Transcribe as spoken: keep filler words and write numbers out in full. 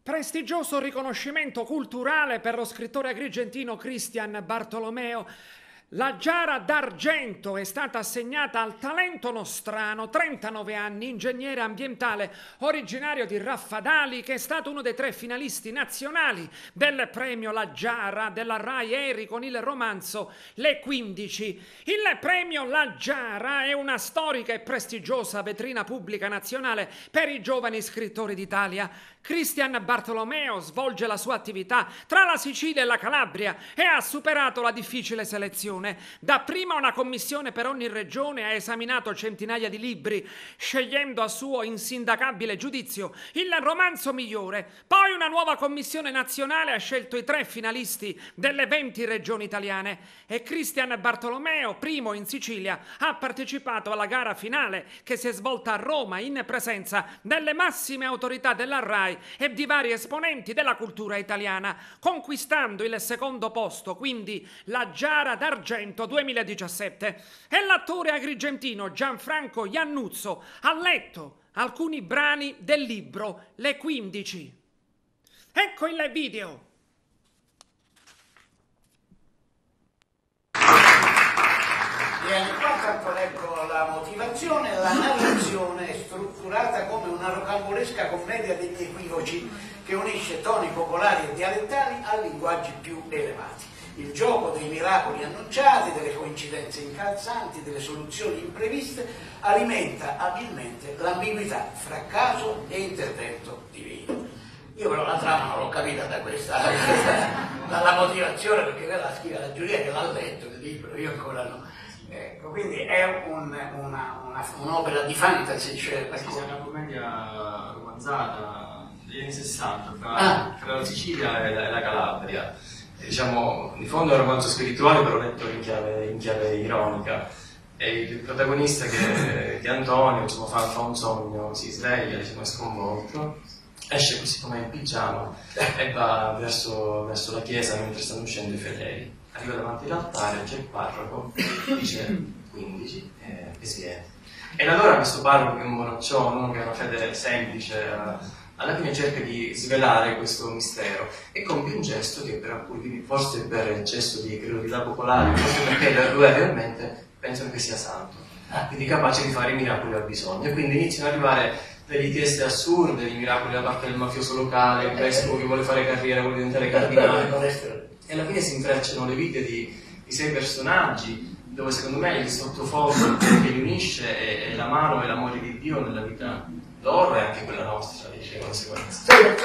Prestigioso riconoscimento culturale per lo scrittore agrigentino Cristian Bartolomeo. La Giara d'Argento è stata assegnata al talento nostrano, trentanove anni, ingegnere ambientale, originario di Raffadali, che è stato uno dei tre finalisti nazionali del premio La Giara della Rai Eri con il romanzo Le quindici. Il premio La Giara è una storica e prestigiosa vetrina pubblica nazionale per i giovani scrittori d'Italia. Cristian Bartolomeo svolge la sua attività tra la Sicilia e la Calabria e ha superato la difficile selezione. Dapprima una commissione per ogni regione ha esaminato centinaia di libri, scegliendo a suo insindacabile giudizio il romanzo migliore. Poi una nuova commissione nazionale ha scelto i tre finalisti delle venti regioni italiane e Cristian Bartolomeo, primo in Sicilia, ha partecipato alla gara finale che si è svolta a Roma in presenza delle massime autorità della Rai e di vari esponenti della cultura italiana, conquistando il secondo posto, quindi la Giara d'Argento duemiladiciassette. E l'attore agrigentino Gianfranco Iannuzzo ha letto alcuni brani del libro Le quindici. Ecco il video. Viene qua tanto leggo la motivazione. La narrazione è strutturata come una rocambolesca commedia degli equivoci che unisce toni popolari e dialettali a linguaggi più elevati. Il gioco dei miracoli annunciati, delle coincidenze incalzanti, delle soluzioni impreviste alimenta abilmente l'ambiguità fra caso e intervento divino. Io però la trama non l'ho capita da questa, da questa dalla motivazione, perché quella la scrive la giuria che l'ha letto il libro, io ancora no. Ecco, quindi è un, una, una, un'opera di fantasy, cioè sì, è una commedia romanzata degli anni sessanta fra, ah. fra la Sicilia e la, e la Calabria. E, diciamo, in fondo è un romanzo spirituale, però letto in chiave, in chiave ironica. E il protagonista, che, che è Antonio, insomma, fa, fa un sogno, si sveglia, diciamo, è sconvolto, esce così come in pigiama e va verso, verso la chiesa mentre stanno uscendo i fedeli. Arriva davanti all'altare, c'è il parroco, dice quindici e, e si è. E allora questo parroco, che è un monaccione, uno che ha una fede semplice, alla fine cerca di svelare questo mistero e compie un gesto che per alcuni, forse per eccesso di credulità popolare, forse perché lui realmente pensano che sia santo, quindi capace di fare i miracoli al bisogno. E quindi iniziano ad arrivare delle richieste assurde di miracoli da parte del mafioso locale, il vescovo che vuole fare carriera, vuole diventare cardinale. E alla fine si intrecciano le vite di, di sei personaggi, dove secondo me il sottofondo che li unisce è, è la mano e l'amore di Dio nella vita loro e anche quella nostra, di conseguenza.